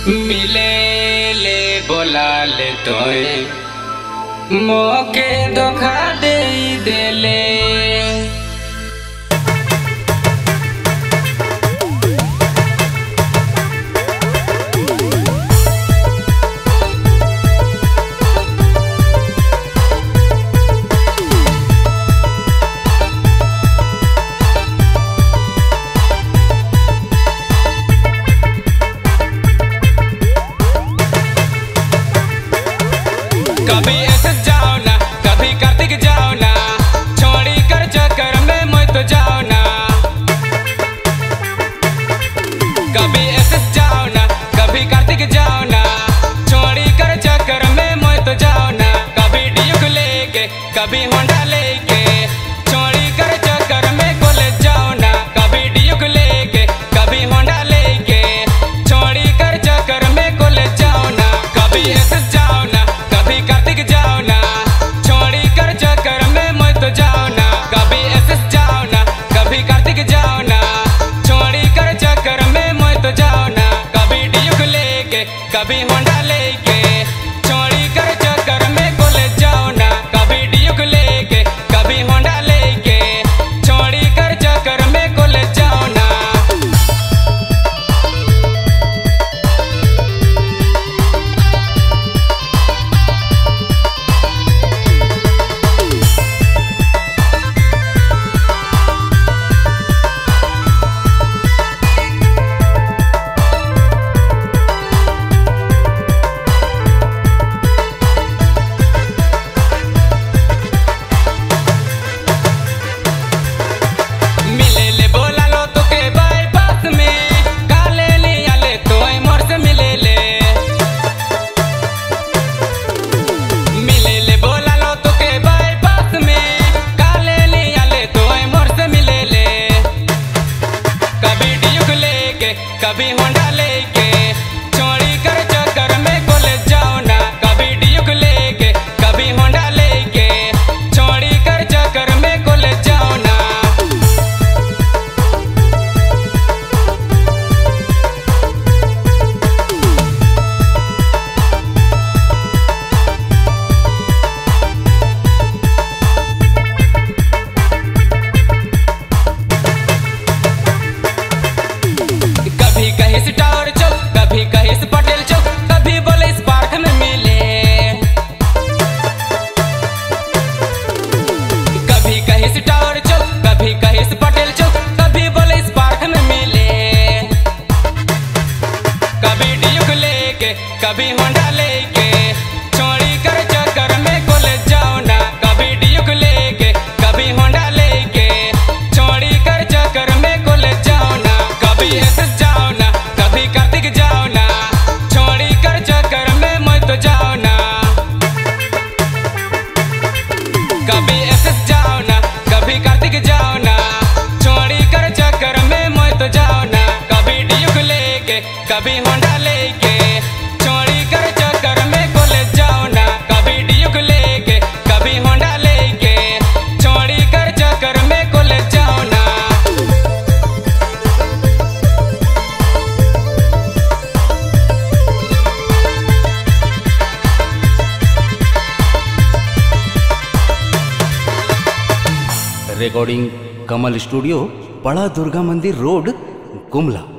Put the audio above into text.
मिले ले बोला ले तोए मौके धोखा दे ले। कभी ऐसे जाओ ना, कभी कार्तिक जाओ ना, छोड़ी कर चक्कर में मैं तो जाओ ना। कभी ऐसे जाओ ना, कभी कार्तिक जाओ ना, छोड़ी कर चक्कर में मैं तो जाओ ना। कभी ड्यूक लेके, कभी होंडा लेके, छोड़ी कर चक्कर में कॉलेज जाओ ना। कभी ड्यूक लेके, कभी होंडा लेके, छोड़ी कर चक्कर में कॉलेज जाओ ना। कभी ऐसे जाओ ना, कभी कार्तिक जाओ ना, छोड़ी कर चक्कर में मैं तो जाओ ना। कभी ऐसे जाओ ना, कभी कार्तिक जाओ ना, छोड़ी कर चक्कर में मैं तो जाओ ना। कभी ड्यूक लेके, कभी होंडा लेके, छोड़ी कर चक्कर में कॉलेज जाओ ना। कभी ड्यूक लेके, कभी होंडा लेके, छोड़ी कर चक्कर में कॉलेज जाओ ना। कभी होंडा लेके, छोड़ी कर चक्कर में कॉलेज जाओ ना। कभी ड्यूक लेके, कभी होंडा लेके, छोड़ी कर चक्कर में कॉलेज जाओ ना। कभी कहीं से टावर चौक, कभी कहीं से पटेल चौक, कभी बोले इस पार्क में मिले। कभी कहीं से टावर चौक, कभी कहीं से पटेल चौक, कभी बोले इस पार्क में मिले। कभी ड्यूक लेके, कभी होंडा लेके, छोड़ी कर चक्कर में कॉलेज जाओ ना। कभी ड्यूक लेके, कभी होंडा लेके, छोड़ी कर चक्कर में कॉलेज जाओ ना। कभी ऐसे जाओ ना, कभी कार्तिक जाओ ना, छोड़ी कर चक्कर में मैं तो जाओ ना। कभी ऐसे जाओ ना, कभी कार्तिक जाओ ना, छोड़ी कर चक्कर में मैं तो जाओ ना। कभी ड्यूक लेके, कभी होंडा लेके, छोड़ी कर चक्कर में कॉलेज जाओ ना। कभी ड्यूक लेके, कभी होंडा लेके, छोड़ी कर चक्कर में कॉलेज जाओ ना। रिकॉर्डिंग कमल स्टूडियो, बड़ा दुर्गा मंदिर रोड, गुमला।